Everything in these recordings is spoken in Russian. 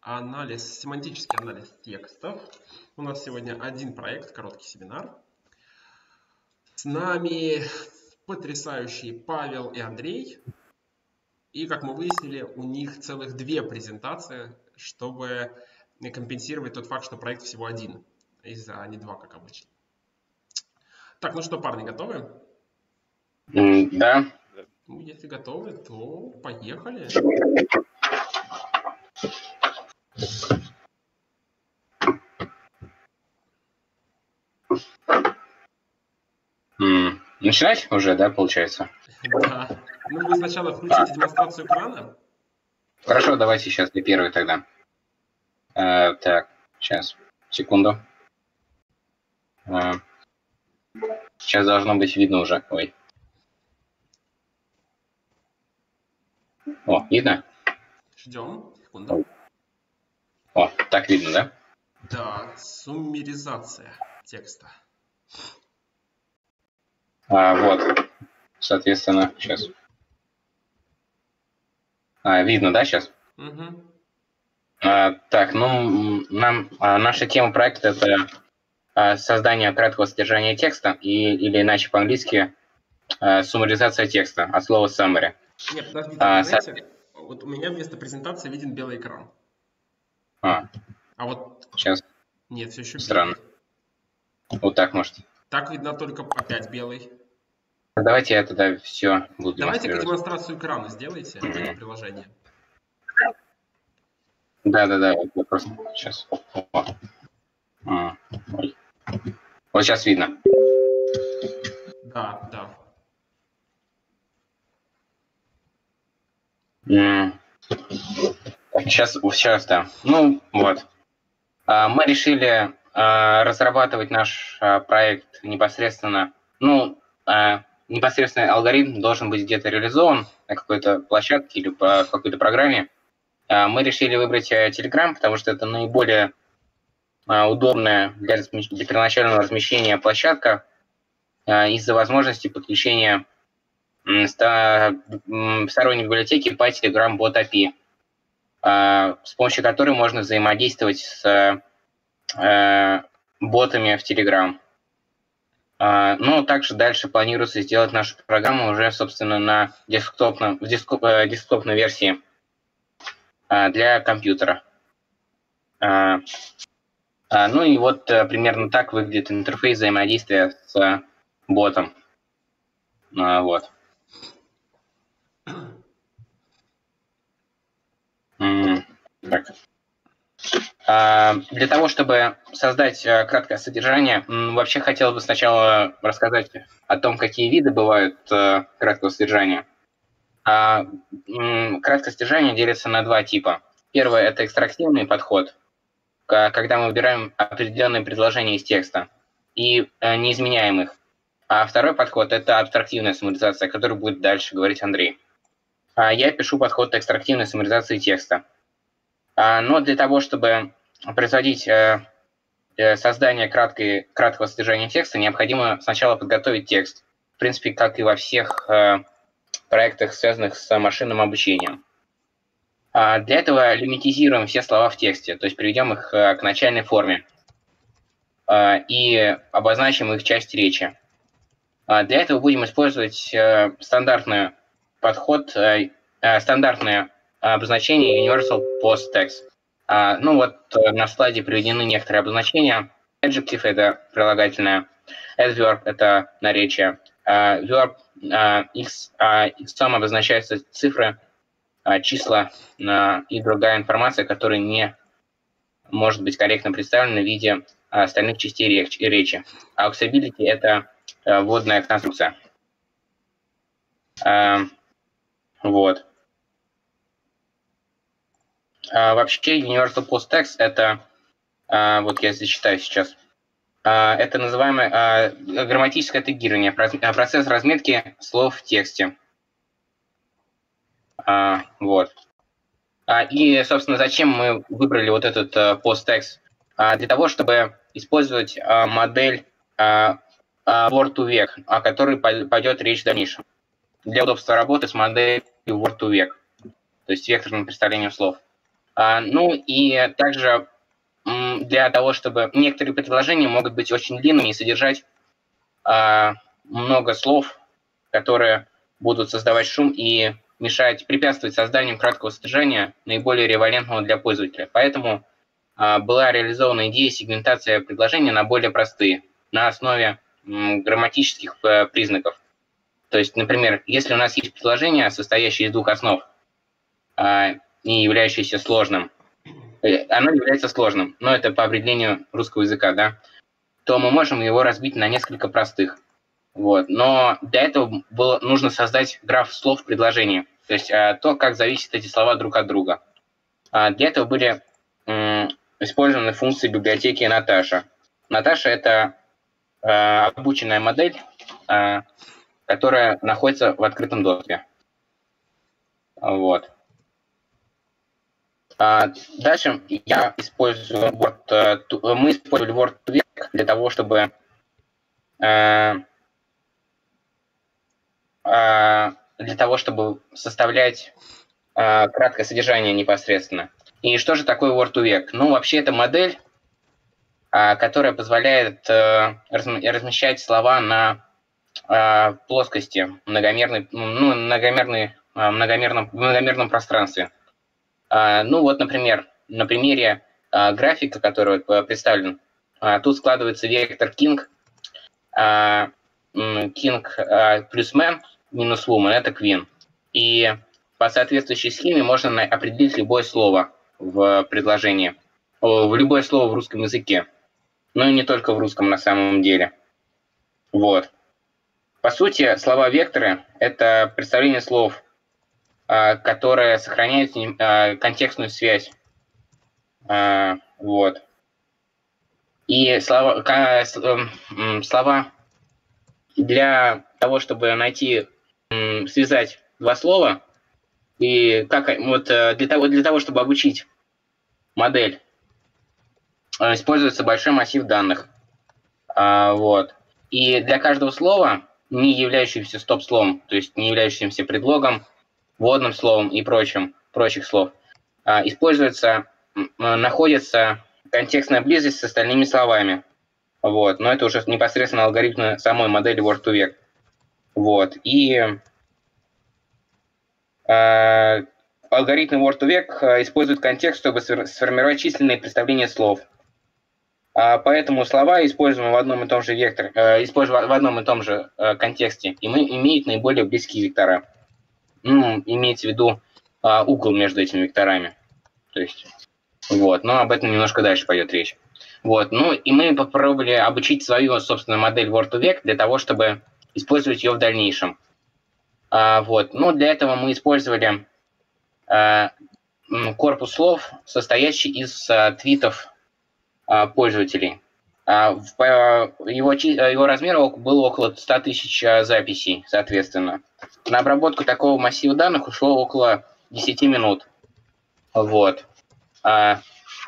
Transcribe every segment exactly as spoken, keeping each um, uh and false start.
анализ, семантический анализ текстов. У нас сегодня один проект, короткий семинар. С нами потрясающие Павел и Андрей. И, как мы выяснили, у них целых две презентации, чтобы компенсировать тот факт, что проект всего один, а не два, как обычно. Так, ну что, парни, готовы? Да. Ну, если готовы, то поехали. Начинать уже, да, получается? Да. Ну, вы сначала включите демонстрацию экрана. Хорошо, давайте сейчас для первой тогда. А, так, сейчас, секунду. А, сейчас должно быть видно уже. Ой. О, видно? Ждем. Секунду. О, так видно, да? Да, суммаризация текста. А, вот, соответственно, сейчас. А, видно, да, сейчас? Угу. А, так, ну, нам, а, наша тема проекта – это а, создание краткого содержания текста, и, или иначе по-английски а, суммаризация текста, от слова summary. Нет, подождите, А, знаете, вот у меня вместо презентации виден белый экран. А, а вот сейчас. Нет, все еще Странно. белый. Вот так, может. Так видно только опять белый. Давайте я тогда все буду Давайте-ка демонстрировать. демонстрацию экрана сделайте, mm-hmm. это приложение. Да-да-да, я просто сейчас. А, ой. Вот сейчас видно. Да, да. Сейчас, сейчас, да. Ну, вот. Мы решили разрабатывать наш проект непосредственно, ну, непосредственно алгоритм должен быть где-то реализован на какой-то площадке или по какой-то программе. Мы решили выбрать Telegram, потому что это наиболее удобная для, для первоначального размещения площадка из-за возможности подключения сторонней библиотеки по Telegram Bot эй пи ай, с помощью которой можно взаимодействовать с ботами в Telegram. Ну, также дальше планируется сделать нашу программу уже, собственно, на десктопном, в десктопной версии для компьютера. Ну и вот примерно так выглядит интерфейс взаимодействия с ботом. Вот. Так. Для того, чтобы создать краткое содержание, вообще хотел бы сначала рассказать о том, какие виды бывают краткого содержания. Краткое содержание делится на два типа. Первое – это экстрактивный подход, когда мы выбираем определенные предложения из текста и не изменяем их. А второй подход – это абстрактивная суммаризация, о которой будет дальше говорить Андрей. Я пишу подход экстрактивной суммаризации текста. Но для того, чтобы производить создание краткой, краткого содержания текста, необходимо сначала подготовить текст. В принципе, как и во всех проектах, связанных с машинным обучением. Для этого лимитизируем все слова в тексте, то есть приведем их к начальной форме и обозначим их часть речи. Для этого будем использовать стандартный подход, стандартное обозначение Universal Post Text. Ну вот на слайде приведены некоторые обозначения. Adjective – это прилагательное, adverb – это наречие, verb x, иксом обозначаются цифры, числа и другая информация, которая не может быть корректно представлена в виде остальных частей речи. Auxability – это вводная конструкция. Вот. Вообще Universal Post Text – это, вот я зачитаю сейчас, это называемое грамматическое тегирование, процесс разметки слов в тексте. Вот. И, собственно, зачем мы выбрали вот этот post-text? Для того, чтобы использовать модель word-to-vec, о которой пойдет речь в дальнейшем. Для удобства работы с моделью word-to-vec, то есть векторным представлением слов. А, ну и также м, для того, чтобы некоторые предложения могут быть очень длинными и содержать а, много слов, которые будут создавать шум и мешать, препятствовать созданию краткого содержания, наиболее релевантного для пользователя. Поэтому а, была реализована идея сегментации предложения на более простые, на основе м, грамматических э, признаков. То есть, например, если у нас есть предложение, состоящее из двух основ, а, и являющееся сложным, э, оно является сложным, но это по определению русского языка, да, то мы можем его разбить на несколько простых. Вот. Но для этого было, нужно создать граф слов в предложении, то есть а, то, как зависят эти слова друг от друга. А, для этого были м, использованы функции библиотеки Наташа. Наташа – это а, обученная модель, а, которая находится в открытом доступе. Вот. А, дальше я использую Word, мы использовали Word для того, чтобы а, для того, чтобы составлять э, краткое содержание непосредственно. И что же такое Word-to-Vec? Ну, вообще, это модель, э, которая позволяет э, размещать слова на э, плоскости многомерной, ну, многомерной, э, многомерном, многомерном пространстве. Э, ну, вот, например, на примере э, графика, который представлен, э, тут складывается вектор king, э, king э, плюс man минус woman – это queen. И по соответствующей схеме можно определить любое слово в предложении, в любое слово в русском языке, но и не только в русском на самом деле. Вот. По сути, слова-векторы – это представление слов, которые сохраняют контекстную связь. Вот. И слова, слова для того, чтобы найти, связать два слова, и как вот для того, для того, чтобы обучить модель, используется большой массив данных. Вот. И для каждого слова, не являющегося стоп-словом, то есть не являющимся предлогом, вводным словом и прочим, прочих слов, используется, находится контекстная близость с остальными словами. Вот. Но это уже непосредственно алгоритмы самой модели Word-to-Vec. Вот. И э, алгоритмы Word-to-Vec используют контекст, чтобы сформировать численные представления слов. А поэтому слова, используемые в одном и том же векторе, э, используемые в одном и том же э, контексте, и мы имеют наиболее близкие вектора. Ну, имеется в виду э, угол между этими векторами. То есть, вот. Но об этом немножко дальше пойдет речь. Вот. Ну и мы попробовали обучить свою собственную модель Word-to-Vec для того, чтобы использовать ее в дальнейшем. А, вот. Ну, для этого мы использовали а, корпус слов, состоящий из а, твитов а, пользователей. А, в, его, его размер был около ста тысяч записей, соответственно. На обработку такого массива данных ушло около десяти минут. Вот. А,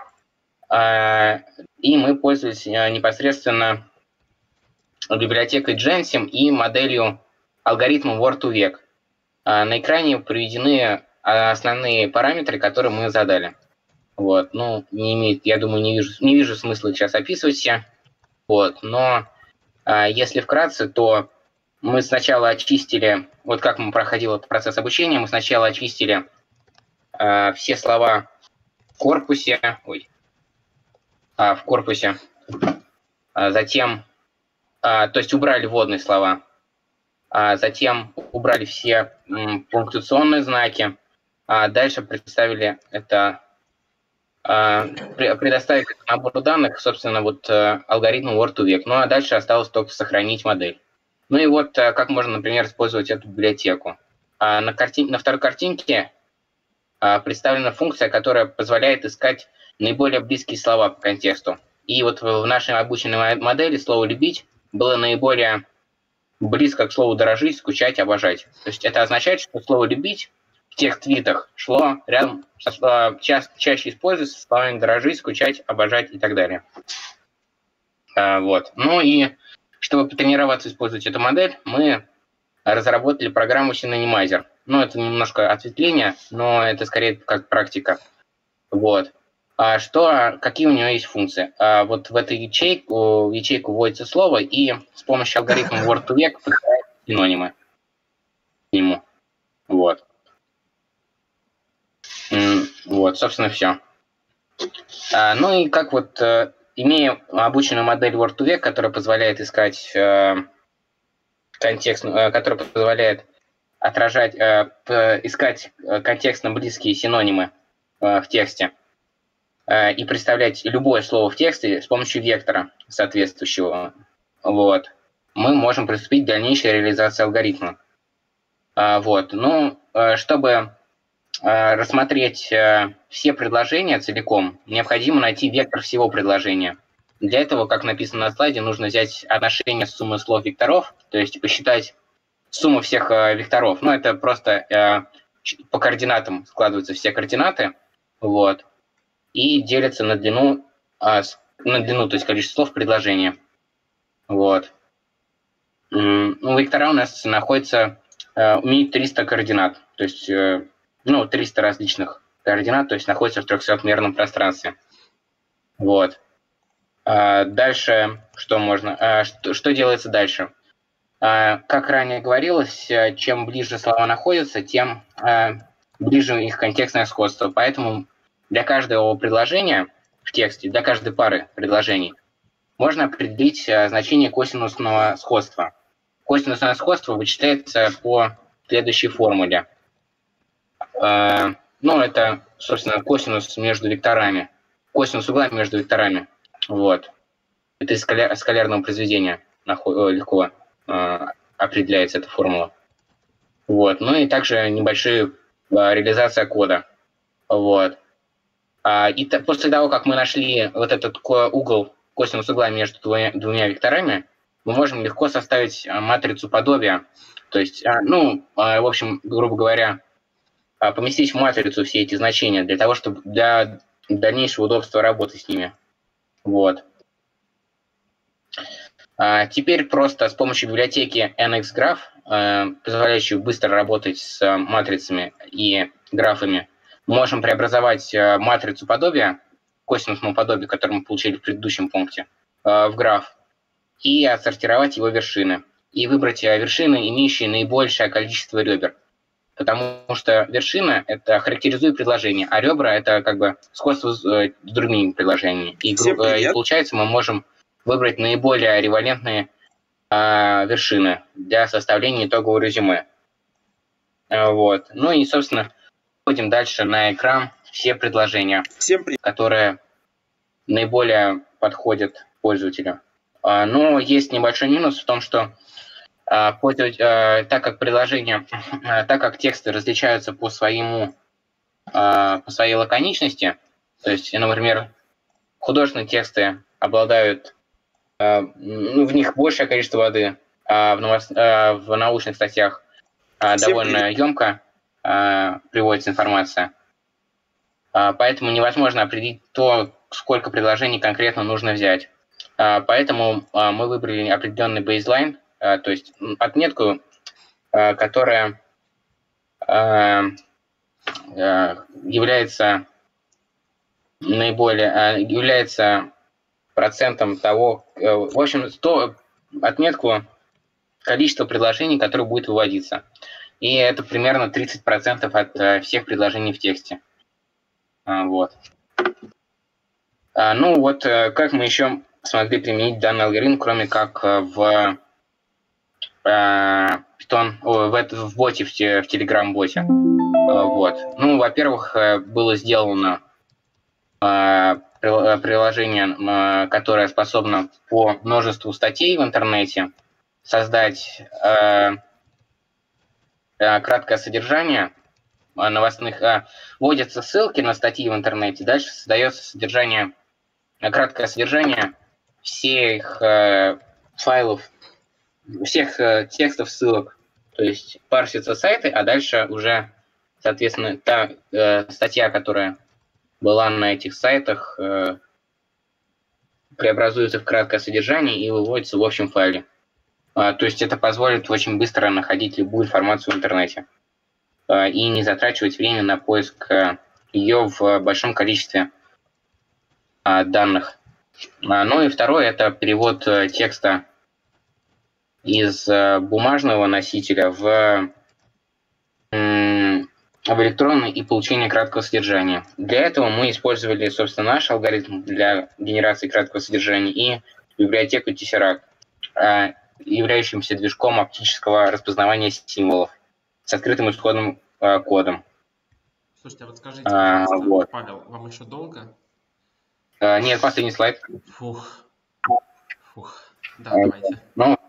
а, и мы пользовались непосредственно библиотекой Gensim и моделью алгоритмом Word-to-Vec. На экране приведены основные параметры, которые мы задали. Вот. Ну, не имеет, я думаю, не вижу, не вижу смысла сейчас описывать все. Вот. Но а, если вкратце, то мы сначала очистили, вот как мы проходил этот процесс обучения, мы сначала очистили а, все слова в корпусе, ой, а, в корпусе, а, затем, а, то есть убрали вводные слова, а, затем убрали все м, пунктуационные знаки, а дальше представили это, а, предоставили набор данных, собственно, вот алгоритму Word-to-Vec. Ну а дальше осталось только сохранить модель. Ну и вот как можно, например, использовать эту библиотеку. А на, картин... на второй картинке а, представлена функция, которая позволяет искать наиболее близкие слова по контексту. И вот в нашей обученной модели слово «любить» было наиболее близко к слову «дорожить», «скучать», «обожать». То есть это означает, что слово «любить» в тех твитах шло рядом, со, ча чаще используется со словами «дорожить», «скучать», «обожать» и так далее. А, вот. Ну и чтобы потренироваться использовать эту модель, мы разработали программу Synonymizer. Ну, это немножко ответвление, но это скорее как практика. Вот. А что, какие у нее есть функции? А вот в эту ячейку, в ячейку вводится слово, и с помощью алгоритма word to vec подбирается синонимы к нему. Вот. Вот, собственно, все. А, ну и как вот, имея обученную модель word to vec, которая позволяет искать контекст, которая позволяет отражать, искать контекстно близкие синонимы в тексте, и представлять любое слово в тексте с помощью вектора соответствующего, вот, мы можем приступить к дальнейшей реализации алгоритма. Вот. Ну, чтобы рассмотреть все предложения целиком, необходимо найти вектор всего предложения. Для этого, как написано на слайде, нужно взять отношение суммы слов векторов, то есть посчитать сумму всех векторов. Ну, это просто по координатам складываются все координаты, вот, и делятся на длину, на длину, то есть количество слов предложения. Вот. Ну, вектора у нас находится, имеют триста координат, то есть, ну, триста различных координат, то есть находится в трехсотмерном пространстве. Вот. Дальше что можно, что, что делается дальше? Как ранее говорилось, чем ближе слова находятся, тем ближе их контекстное сходство. Поэтому для каждого предложения в тексте, для каждой пары предложений, можно определить значение косинусного сходства. Косинусное сходство вычисляется по следующей формуле. Ну, это, собственно, косинус между векторами. Косинус угла между векторами. Вот. Это из скаляр, скалярного произведения легко определяется эта формула. Вот. Ну и также небольшая реализация кода. Вот. И после того, как мы нашли вот этот угол, косинус угла между двумя, двумя векторами, мы можем легко составить матрицу подобия. То есть, ну, в общем, грубо говоря, поместить в матрицу все эти значения для того, чтобы для дальнейшего удобства работы с ними. Вот. Теперь просто с помощью библиотеки эн икс граф, позволяющей быстро работать с матрицами и графами, можем преобразовать матрицу подобия, косинусному подобию, которое мы получили в предыдущем пункте, в граф, и отсортировать его вершины. И выбрать вершины, имеющие наибольшее количество ребер. Потому что вершина – это характеризует предложение, а ребра – это как бы сходство с, с другими предложениями. И, и получается, мы можем выбрать наиболее ревалентные э, вершины для составления итогового резюме. Вот. Ну и, собственно, вводим дальше на экран все предложения, которые наиболее подходят пользователю. А, но есть небольшой минус в том, что а, пользователь, а, так как предложения, а, так как тексты различаются по своему, а, по своей лаконичности, то есть, например, художественные тексты обладают, а, ну, в них большее количество воды, а в, новост... а, в научных статьях а, довольно емко а, приводится информация. А, поэтому невозможно определить то, сколько предложений конкретно нужно взять. А, поэтому а, мы выбрали определенный бейзлайн, а, то есть отметку, а, которая а, а, является наиболее а, является процентом того, а, в общем, сто, отметку количества предложений, которое будет выводиться. И это примерно тридцать процентов от а, всех предложений в тексте. А, вот. А, ну вот, как мы еще смогли применить данный алгоритм, кроме как в Python, о, в, в боте, в, те, в Telegram-боте. Вот. Ну, во-первых, было сделано приложение, которое способно по множеству статей в интернете создать краткое содержание новостных. Вводятся ссылки на статьи в интернете, дальше создается содержание, краткое содержание всех э, файлов, всех э, текстов, ссылок. То есть парсятся сайты, а дальше уже, соответственно, та э, статья, которая была на этих сайтах, э, преобразуется в краткое содержание и выводится в общем файле. А, то есть это позволит очень быстро находить любую информацию в интернете а, и не затрачивать время на поиск э, ее в большом количестве а, данных. А, ну и второе – это перевод а, текста из а, бумажного носителя в, м, в электронный и получение краткого содержания. Для этого мы использовали, собственно, наш алгоритм для генерации краткого содержания и библиотеку Tesseract, а, являющимся движком оптического распознавания символов с открытым исходным а, кодом. Слушайте, а вот скажите, А, пожалуйста, вот. Павел, вам еще долго? А, нет, последний слайд. Фух. Фух. Да, А, давайте. ну,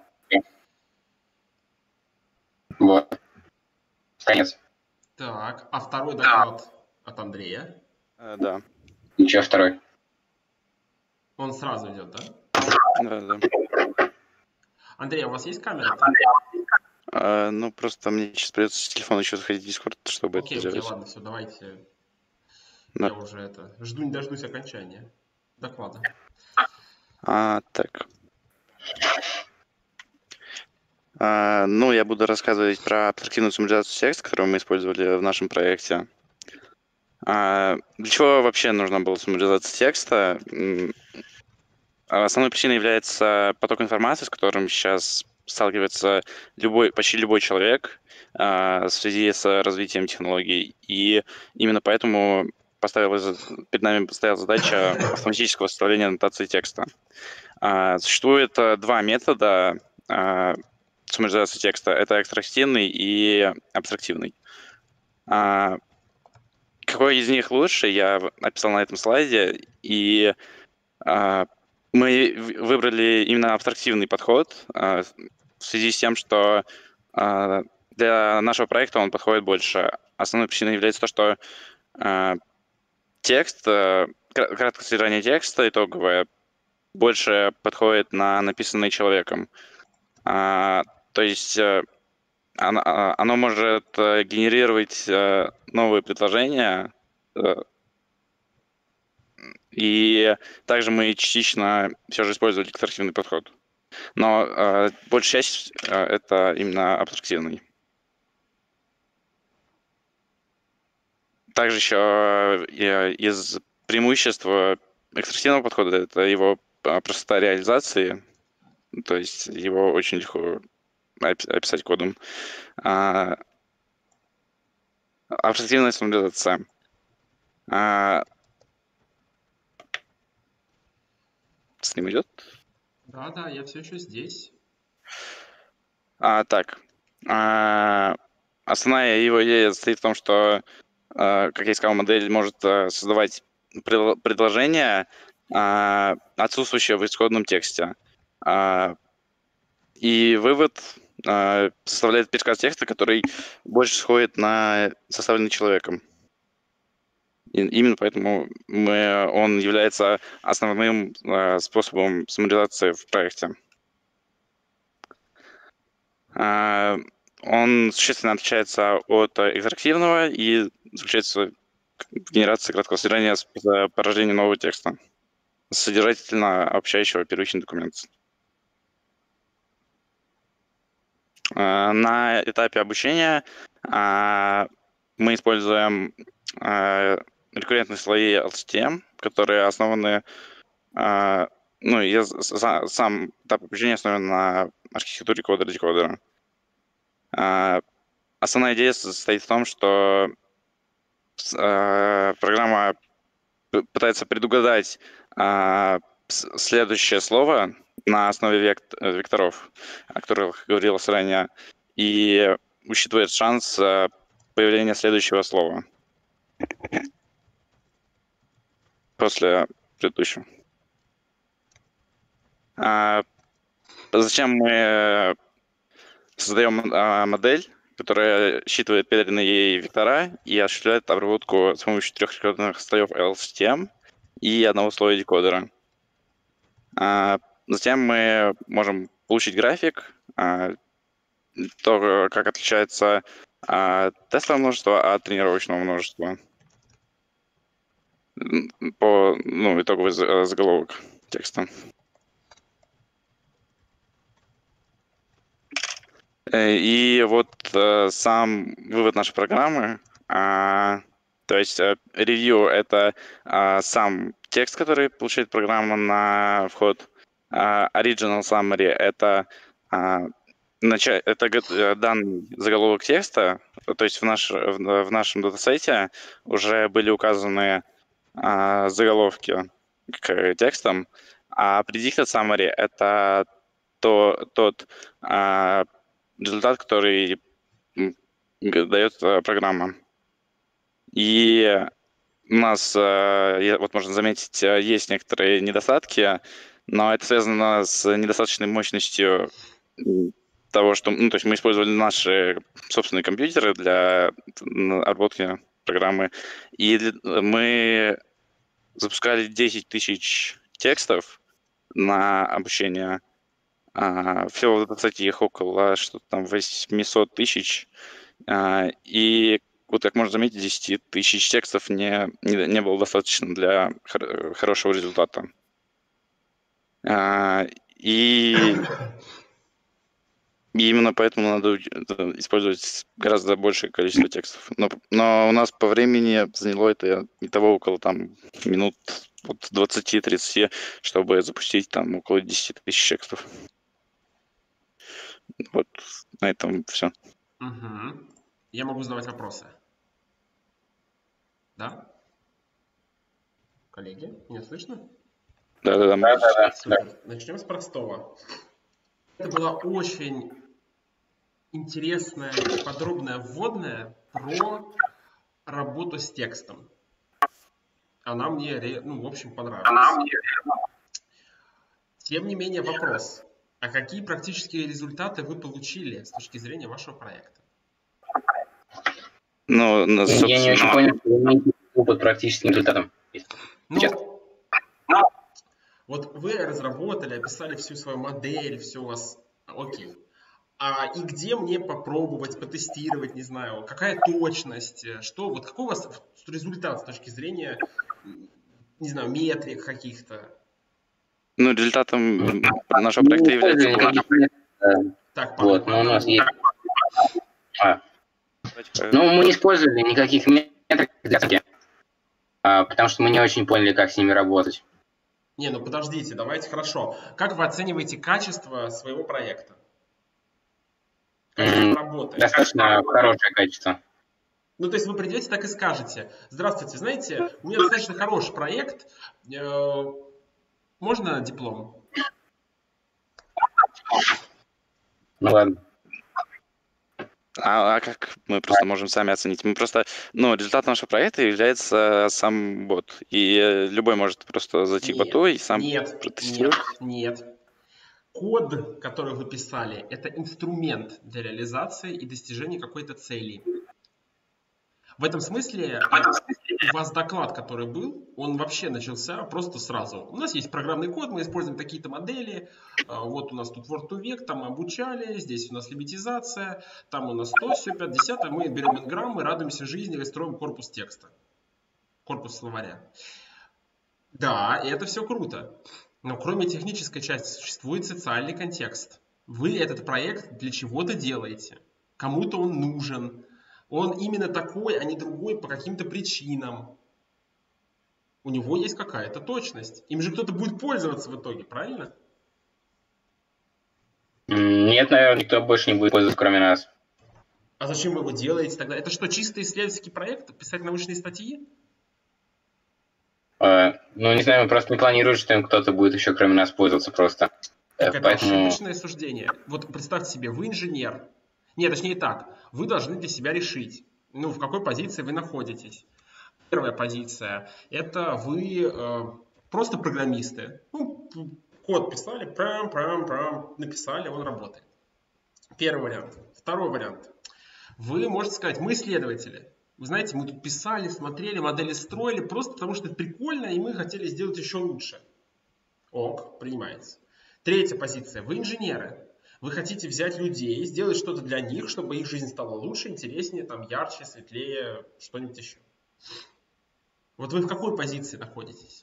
вот. Конец. Так, а второй доклад от Андрея? Э, Да, Еще второй. Он сразу идет, да? да, да. Андрей, а у вас есть камера-то? А, ну, просто мне сейчас придется с телефона еще заходить в Discord, чтобы Окей, это окей, сделать. ладно, все, давайте. Да. Я уже это жду не дождусь окончания доклада. А, так. А, ну, я буду рассказывать про абстрактивную суммаризацию текста, которую мы использовали в нашем проекте. А, для чего вообще нужна была суммаризация текста? М, Основной причиной является поток информации, с которым сейчас сталкивается любой, почти любой человек а, в связи с развитием технологий. И именно поэтому поставила, перед нами стояла задача автоматического составления аннотации текста. А, Существует а, два метода а, суммаризации текста. Это экстрактивный и абстрактивный. А, Какой из них лучше, я описал на этом слайде. И а, мы в- выбрали именно абстрактивный подход а, в связи с тем, что а, для нашего проекта он подходит больше. Основной причиной является то, что а, текст, а, кра- краткое содержание текста итоговое больше подходит на написанный человеком. А, То есть э, оно, а, оно может э, генерировать э, новые предложения, э, и также мы частично все же использовали экстрактивный подход. Но э, большая часть э, это именно абстрактивный. Также еще э, из преимуществ экстративного подхода это его э, простота реализации, то есть его очень легко опи- описать кодом. А, абстрактивная стандартизация. А, с ним идет? Да, да, я все еще здесь. А, так. А, основная его идея состоит в том, что, а, как я и сказал, модель может а, создавать предл- предложения, а, отсутствующие в исходном тексте. А, и вывод а, составляет пересказ текста, который больше сходит на составленный человеком. И именно поэтому мы, он является основным а, способом самореализации в проекте. А, Он существенно отличается от э, интерактивного и заключается в генерации краткого содержания с с порождением нового текста, содержательно общающего первичный документ. А, На этапе обучения а, мы используем а, рекуррентные слои эл эс ти эм, которые основаны, а, ну, я с- с- сам этап обучения основан на архитектуре кодера-декодера. А, Основная идея состоит в том, что с- а, программа п- пытается предугадать а, с- следующее слово на основе вект- э, векторов, о которых говорилось ранее, и учитывает шанс а, появления следующего слова после предыдущего. А, Зачем мы создаем а, модель, которая считывает переданные ей вектора и осуществляет обработку с помощью трех рекордных слоев эл эс ти эм и одного слоя декодера. А, Затем мы можем получить график, а, то, как отличается а, тестовое множество от тренировочного множества м, по ну, итоговый за- заголовок текста. Э, И вот э, сам вывод нашей программы, а, То есть ревью — это а, сам текст, который получает программа на вход. А, original summary — это, а, нача- это го- данный заголовок текста. То есть в, наш, в, в нашем датасете уже были указаны а, заголовки к текстам, а predicted summary — это то, тот а, результат, который м, г- дает а, программа. И у нас, э, я- вот можно заметить, э, есть некоторые недостатки, но это связано с недостаточной мощностью м, того, что, ну, то есть мы использовали наши собственные компьютеры для м, обработки программы, и для- мы запускали десять тысяч текстов на обучение. А, всего в датасете их около что-то там восемьсот тысяч. А, И вот как можно заметить, десять тысяч текстов не, не, не было достаточно для хор- хорошего результата. А, И и именно поэтому надо уч- это использовать гораздо большее количество текстов. Но, но у нас по времени заняло это и того около там минут от двадцати-тридцати, чтобы запустить там около десяти тысяч текстов. Вот на этом все. Угу. Я могу задавать вопросы. Да? Коллеги, меня слышно? Да-да-да. Да-да-да. Супер. Начнем с простого. Это была очень интересная и подробная вводная про работу с текстом. Она мне, ре- ну, в общем, понравилась. Тем не менее, вопрос. А какие практические результаты вы получили с точки зрения вашего проекта? Ну, на- Я я не очень собственно, понял, что вы имеете под практическим результатом. Ну, вот вы разработали, описали всю свою модель, все у вас окей. А и где мне попробовать, потестировать, не знаю, какая точность, э, что, вот какой у вас результат с точки зрения, м, не знаю, метрик каких-то? ну, результатом нашего Мы проекта не является... использовали никаких методов. э, Так, по, Вот, по но у нас одному. есть... а, Давайте, Ну, мы не использовали никаких метрик для оценки, а, потому что мы не очень поняли, как с ними работать. Не, ну подождите, давайте хорошо. Как вы оцениваете качество своего проекта? Качество М, работы? Достаточно хорошее качество. Ну, то есть вы придете, так и скажете: здравствуйте, знаете, у меня достаточно хороший проект, э, можно диплом? Ну ладно. А, а как мы просто можем сами оценить? Мы просто, ну, результат нашего проекта является сам бот. И э, любой может просто зайти к боту и Нет, сам нет, протестировать. нет, нет. Код, который вы писали, это инструмент для реализации и достижения какой-то цели. В этом смысле э, у вас доклад, который был, он вообще начался просто сразу. У нас есть программный код, мы используем такие-то модели. э, Вот у нас тут Word to Vec, там мы обучали, здесь у нас лимитизация, там у нас то, все, пять, десятое. Мы берем Ngram, мы радуемся жизни и строим корпус текста, корпус словаря. Да, и это все круто. Но кроме технической части существует социальный контекст. Вы этот проект для чего-то делаете. Кому-то он нужен. Он именно такой, а не другой по каким-то причинам. У него есть какая-то точность. Им же кто-то будет пользоваться в итоге, правильно? М, Нет, наверное, никто больше не будет пользоваться, кроме нас. А зачем вы его делаете тогда? Это что, чисто исследовательский проект? Писать научные статьи? Э, Ну, не знаю, мы просто не планируем, что им кто-то будет еще кроме нас пользоваться просто. Э, Так это Поэтому ошибочное суждение. Вот представьте себе, вы инженер. Нет, точнее так. Вы должны для себя решить, ну, в какой позиции вы находитесь. Первая позиция – это вы э, просто программисты. Ну, код писали, прям, прям, прям, написали, он работает. Первый вариант. Второй вариант. Вы можете сказать: мы исследователи. Вы знаете, мы тут писали, смотрели, модели строили, просто потому что это прикольно, и мы хотели сделать еще лучше. Ок, принимается. Третья позиция. Вы инженеры. Вы хотите взять людей, сделать что-то для них, чтобы их жизнь стала лучше, интереснее, там, ярче, светлее, что-нибудь еще. Вот вы в какой позиции находитесь?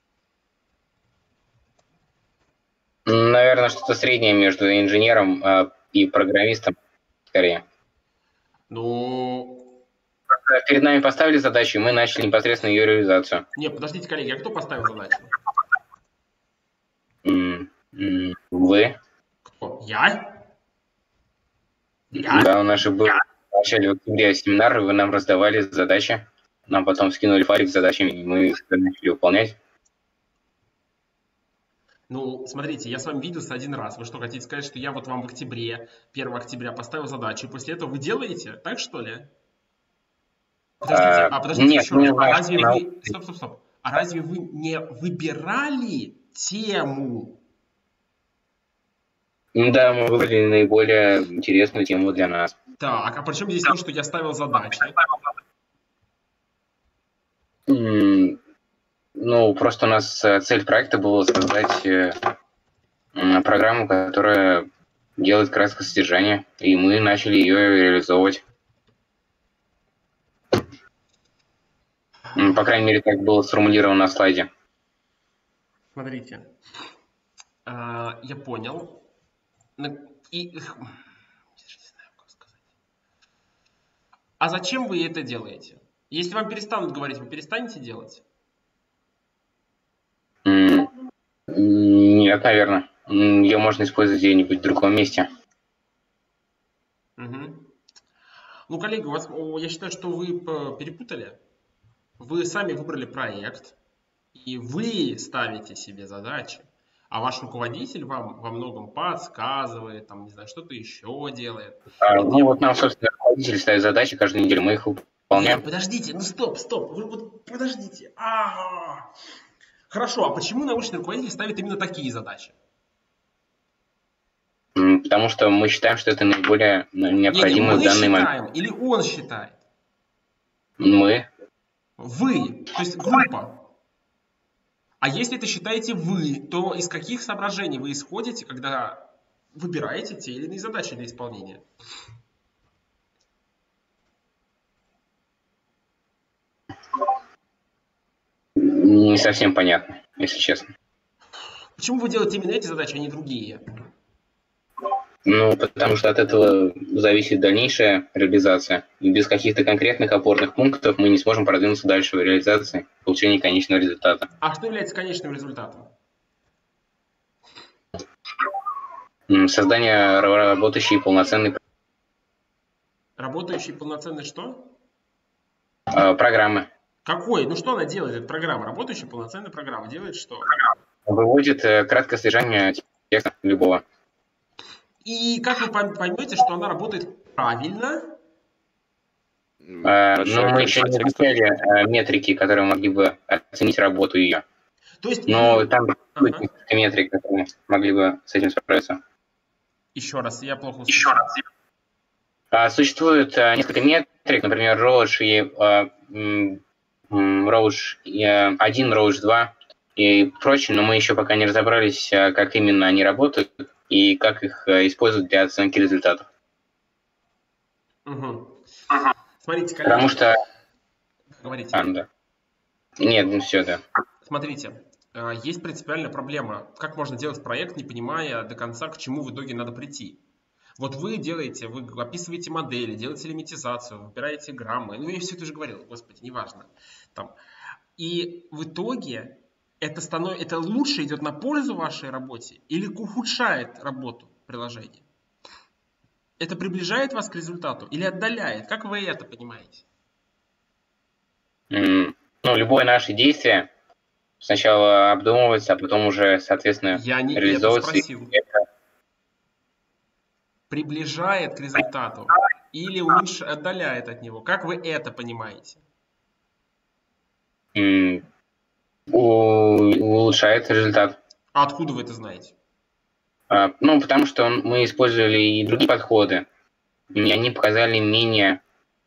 наверное, что-то среднее между инженером э, и программистом, скорее. Ну, перед нами поставили задачу, и мы начали непосредственно ее реализацию. Не, подождите, коллеги, а кто поставил задачу? М, м, Вы? Кто? Я? Я? Да, у нас же был в начале октября семинар, вы нам раздавали задачи, нам потом скинули файлик с задачами, и мы их начали выполнять. Ну, смотрите, я с вами виделся один раз. Вы что, хотите сказать, что я вот вам в октябре, первого октября поставил задачу, и после этого вы делаете? Так что ли? Подождите, а, подождите нет, еще не раз. А знаю, разве что вы... Стоп, стоп, стоп. А разве вы не выбирали тему? Да, мы выбрали наиболее интересную тему для нас. Так, а при чем здесь то, что я ставил задачи? М, Ну, просто у нас э, цель проекта была создать э, м, программу, которая делает краткое содержание, и мы начали ее реализовывать. М, По крайней мере, так было сформулировано на слайде. Смотрите, а, я понял. На- И... эх, я даже не знаю, как сказать. А зачем вы это делаете? Если вам перестанут говорить, вы перестанете делать? М, Нет, наверное. М, Ее можно использовать где-нибудь в другом месте. Мгм. Ну, коллеги, у вас, о, я считаю, что вы п- перепутали. Вы сами выбрали проект, и вы ставите себе задачи, а ваш руководитель вам во многом подсказывает, там, не знаю, что-то еще делает. А, И Ну, дел- вот нам, собственно, руководитель ставит задачи каждую неделю, мы их Нет, выполняем. подождите, ну стоп, стоп, вы вот подождите. А-а-а. Хорошо, а почему научный руководитель ставит именно такие задачи? М, Потому что мы считаем, что это наиболее ну, Не, не, необходимое в мы данный момент. считаем или он считает? Мы. Вы, то есть группа. А если это считаете вы, то из каких соображений вы исходите, когда выбираете те или иные задачи для исполнения? Не совсем понятно, если честно. Почему вы делаете именно эти задачи, а не другие? Ну, потому что от этого зависит дальнейшая реализация. И без каких-то конкретных опорных пунктов мы не сможем продвинуться дальше в реализации, получении конечного результата. А что является конечным результатом? М, Создание работающей и полноценной Работающий полноценный что? э, программы. Какой? Ну что она делает, эта программа? Работающая полноценная программа делает что? Выводит э, краткое содержание текста любого. И как вы пойм- поймете, что она работает правильно? Э, Большое Но мы еще количество не текста. изучали э, метрики, которые могли бы оценить работу ее. То есть Но вы... там Ага. есть несколько метрик, которые могли бы с этим справиться. Еще раз, я плохо услышал. А, Существует а, несколько метрик, например, роуч и а, м, м, роуч и, а, один, роуч два и прочее, но мы еще пока не разобрались, а, как именно они работают и как их а, использовать для оценки результатов. Угу. Смотрите, коллеги, Потому что... говорите. А, да. Нет, ну все, да. Смотрите, э, есть принципиальная проблема. Как можно делать проект, не понимая до конца, к чему в итоге надо прийти? Вот вы делаете, вы описываете модели, делаете лимитизацию, выбираете граммы. Ну, я все это уже говорил, господи, неважно. Там. И в итоге это, станов... это лучше идет на пользу вашей работе или ухудшает работу приложения? Это приближает вас к результату или отдаляет? Как вы это понимаете? М, Ну, любое наше действие сначала обдумывается, а потом уже, соответственно, Я не это реализовывается. И спросил. Приближает к результату или уменьш... отдаляет от него? Как вы это понимаете? м, у- улучшает результат. А откуда вы это знаете? А, Ну, потому что он- мы использовали и другие подходы, и они показали менее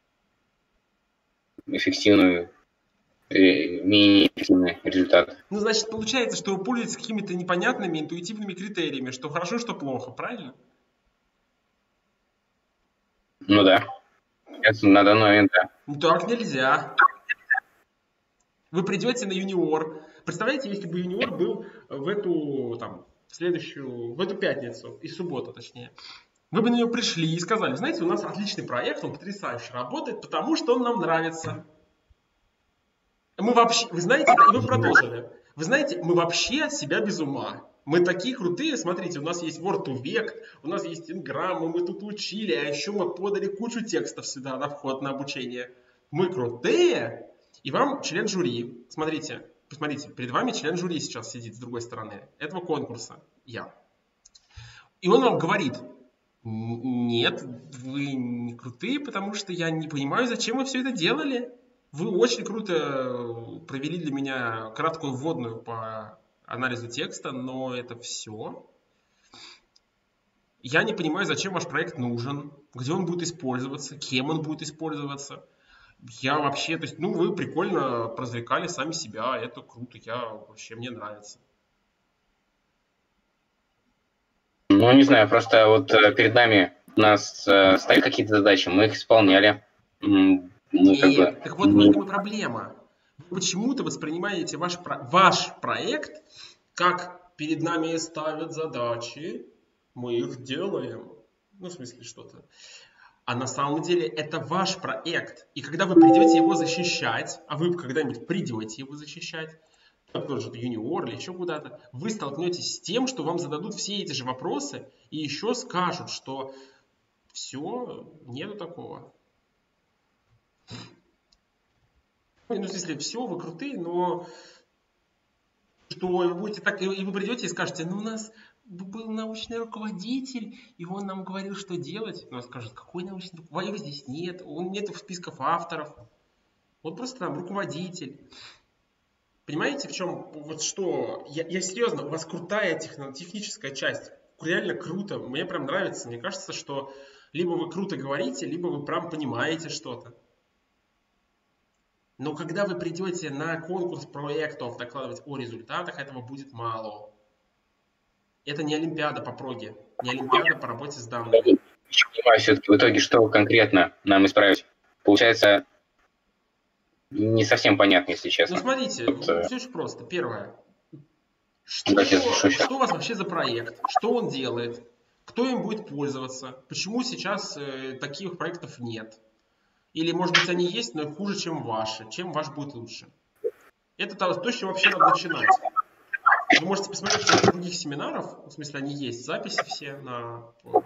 эффективную, э, менее эффективный результат. Ну, значит, получается, что вы пользуетесь какими-то непонятными интуитивными критериями, что хорошо, что плохо, правильно? Ну да. Сейчас на данный момент, да. Ну, так нельзя. Вы придете на юниор. Представляете, если бы юниор был в эту, там, в следующую, в эту пятницу, и субботу, точнее. Вы бы на него пришли и сказали, знаете, у нас отличный проект, он потрясающе работает, потому что он нам нравится. Мы вообще, вы знаете, и вы продолжили. Вы знаете, мы вообще от себя без ума. Мы такие крутые, смотрите, у нас есть Word to Vec, у нас есть инграммы, мы тут учили, а еще мы подали кучу текстов сюда на вход, на обучение. Мы крутые, и вам член жюри. Смотрите, посмотрите, перед вами член жюри сейчас сидит с другой стороны этого конкурса, я. И он вам говорит, нет, вы не крутые, потому что я не понимаю, зачем вы все это делали. Вы очень круто провели для меня краткую вводную по анализу текста, но это все. Я не понимаю, зачем ваш проект нужен, где он будет использоваться, кем он будет использоваться. Я вообще, то есть, ну, вы прикольно проразвлекали сами себя, это круто, я вообще, мне нравится. Ну, не знаю, просто вот э, перед нами у нас э, стояли какие-то задачи, мы их исполняли. М, Ну, как бы, Нет, так вот в не- этом и проблема. Вы почему-то воспринимаете ваш, про- ваш проект как перед нами ставят задачи, мы их делаем. Ну, в смысле что-то. А на самом деле это ваш проект. И когда вы придете его защищать, а вы когда-нибудь придете его защищать, как тот же юниор или еще куда-то, вы столкнетесь с тем, что вам зададут все эти же вопросы и еще скажут, что все, нету такого. Ну, в смысле, все, вы крутые, но что вы будете так, и вы придете и скажете, ну, у нас был научный руководитель, и он нам говорил, что делать. Но он скажет, какой научный руководитель? Его здесь нет, он нет в списках авторов. Вот просто там руководитель. Понимаете, в чем, вот что, я, я серьезно, у вас крутая техно, техническая часть, реально круто, мне прям нравится, мне кажется, что либо вы круто говорите, либо вы прям понимаете что-то. Но когда вы придете на конкурс проектов докладывать о результатах, этого будет мало. Это не олимпиада по проге, не олимпиада по работе с данными. не понимаю все-таки в итоге, что конкретно нам исправить. Получается, не совсем понятно, если Ну, честно. смотрите, Вот, э, все очень просто. Первое. Что, давайте я запишу сейчас. что у вас вообще за проект? Что он делает? Кто им будет пользоваться? Почему сейчас э, таких проектов нет? Или, может быть, они есть, но хуже, чем ваши? Чем ваш будет лучше? Это то, то, с чего вообще надо начинать. Вы можете посмотреть на других семинаров, в смысле, они есть, записи все на,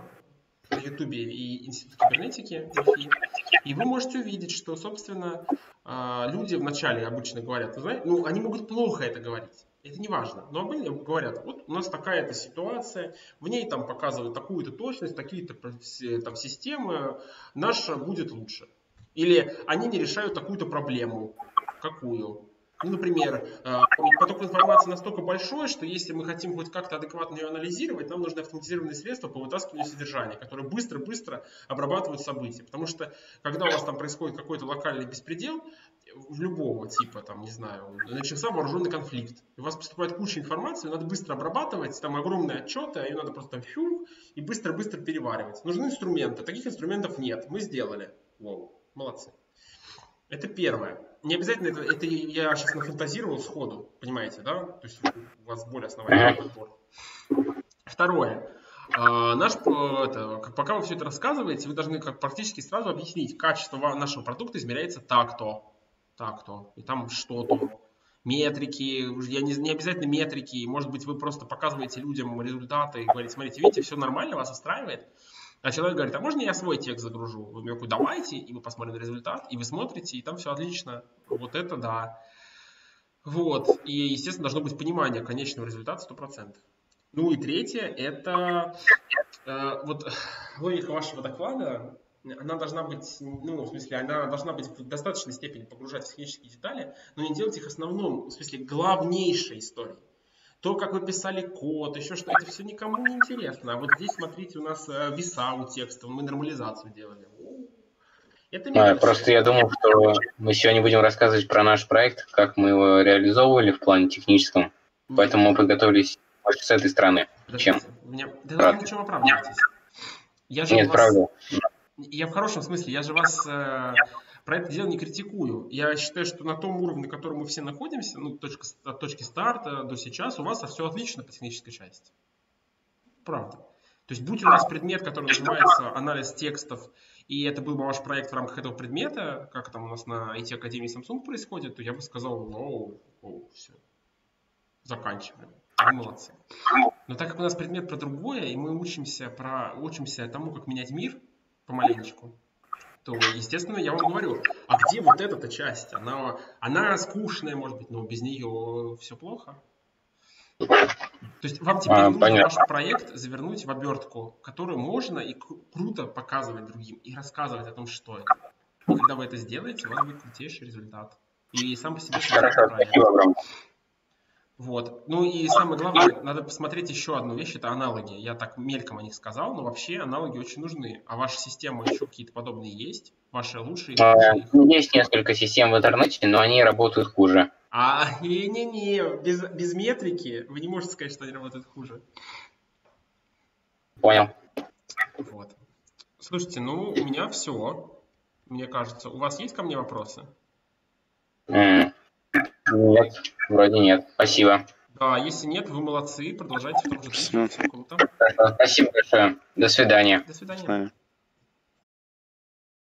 на YouTube и Институт кибернетики, и вы можете увидеть, что, собственно, люди вначале обычно говорят, вы знаете, ну, они могут плохо это говорить, это не важно, но обычно говорят, вот у нас такая-то ситуация, в ней там показывают такую-то точность, такие-то там системы, наша будет лучше. Или они не решают такую-то проблему, какую? Ну, например, поток информации настолько большой, что если мы хотим хоть как-то адекватно ее анализировать, нам нужны автоматизированные средства по вытаскиванию содержания, которые быстро-быстро обрабатывают события. Потому что, когда у вас там происходит какой-то локальный беспредел, в любого типа, там, не знаю, начался вооруженный конфликт, у вас поступает куча информации, надо быстро обрабатывать, там огромные отчеты, ее надо просто фью и быстро-быстро переваривать. Нужны инструменты, таких инструментов нет, мы сделали. Воу, молодцы. Это первое. Не обязательно, это, это я сейчас нафантазировал сходу, понимаете, да? То есть у вас более основательный подбор. Второе. А, наш, это, пока вы все это рассказываете, вы должны как практически сразу объяснить, качество нашего продукта измеряется так-то, так-то, и там что-то. Метрики, я не, не обязательно метрики, может быть, вы просто показываете людям результаты и говорите, смотрите, видите, все нормально, вас устраивает. А человек говорит, а можно я свой текст загружу? Вы мне такой, давайте, и мы посмотрим на результат, и вы смотрите, и там все отлично. Вот это да. Вот. И, естественно, должно быть понимание конечного результата сто процентов. Ну и третье, это э, вот логика вашего доклада, она должна быть, ну, в смысле, она должна быть в достаточной степени погружать в технические детали, но не делать их основном, в смысле, главнейшей историей. То, как вы писали код, еще что, это все никому не интересно. А вот здесь, смотрите, у нас веса у текста, мы нормализацию делали. Это а, просто я думал, что мы сегодня будем рассказывать про наш проект, как мы его реализовывали в плане техническом. Нет. Поэтому мы подготовились больше с этой стороны, чем... Меня... Да вы ничего оправдываетесь. Я же Нет, вас... правда. Я в хорошем смысле, я же вас... Э... Про это дело не критикую. Я считаю, что на том уровне, на котором мы все находимся, ну, точка, от точки старта до сейчас, у вас все отлично по технической части. Правда. То есть, будь у нас предмет, который называется анализ текстов, и это был бы ваш проект в рамках этого предмета, как там у нас на ай ти-академии Samsung происходит, то я бы сказал, оу, оу, все, заканчиваем. Вы молодцы. Но так как у нас предмет про другое, и мы учимся, про, учимся тому, как менять мир помаленечку, то, естественно, я вам говорю, а где вот эта часть? Она, она скучная, может быть, но без нее все плохо. То есть вам теперь А, нужно понятно. ваш проект завернуть в обертку, которую можно и кру- круто показывать другим, и рассказывать о том, что это. И когда вы это сделаете, у вас будет крутейший результат. И сам по себе Хорошо, крутейший проект. спасибо огромное. Вот. Ну и самое главное, надо посмотреть еще одну вещь, это аналоги. Я так мельком о них сказал, но вообще аналоги очень нужны. А ваша система еще какие-то подобные есть? Ваши лучшие или А, худшие их? Есть несколько систем в интернете, но они работают хуже. А, не-не-не, без, без метрики вы не можете сказать, что они работают хуже. Понял. Вот. Слушайте, ну у меня все, мне кажется. У вас есть ко мне вопросы? М, Нет, вроде нет. Спасибо. Да, если нет, вы молодцы, продолжайте в том же духе. Всё. Все круто. Хорошо, спасибо большое. До свидания. До свидания. С вами.